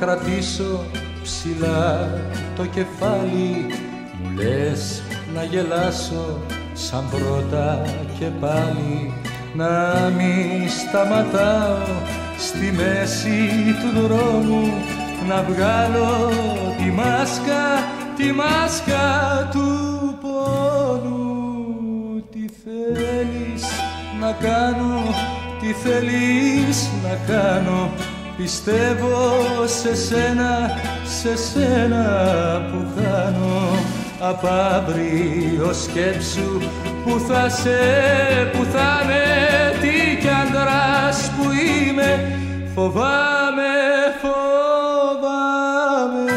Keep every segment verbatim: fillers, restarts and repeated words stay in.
κρατήσω ψηλά το κεφάλι. Μου λες να γελάσω σαν πρώτα και πάλι, να μη σταματάω στη μέση του δρόμου, να βγάλω τη μάσκα, τη μάσκα του πόνου. Τι θέλεις να κάνω, τι θέλεις να κάνω, πιστεύω σε σένα, σε σένα που χάνω. Απ' αύριο σκέψου που θα σε, που θα με, τι κι άντρας που είμαι. Φοβάμαι, φοβάμαι.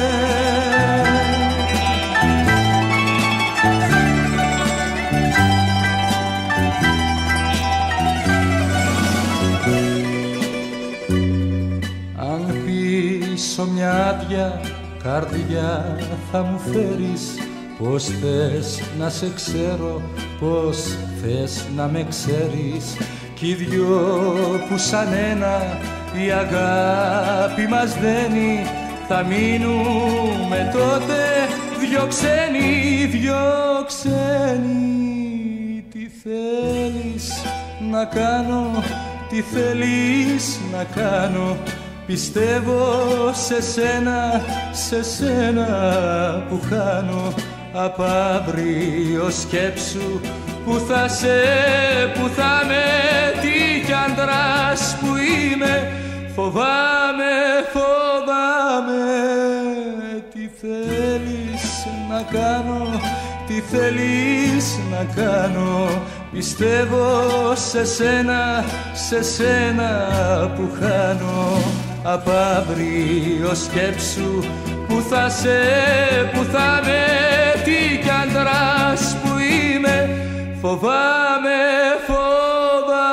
Αν πίσω μια άδεια καρδιά θα μου φέρεις, πώς θες να σε ξέρω, πώς θες να με ξέρεις. Κι οι δυο που σαν ένα η αγάπη μας δένει, θα μείνουμε τότε δυο ξένοι, δυο ξένοι. Τι θέλεις να κάνω, τι θέλεις να κάνω, πιστεύω σε σένα, σε σένα που χάνω. Απ' αύριο σκέψου που θα σε, που θα με, τι κι άντρας που είμαι. Φοβάμαι, φοβάμαι. Τι θέλεις να κάνω, τι θέλεις να κάνω, πιστεύω σε σένα, σε σένα που χάνω. Απ' αύριο σκέψου που θα σε, που θα με, τι κι άντρας που είμαι. Φοβάμαι, φοβάμαι.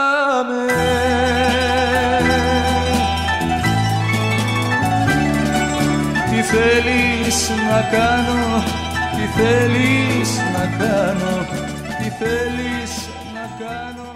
Τι θέλεις να κάνω, τι θέλεις να κάνω, τι θέλεις να κάνω.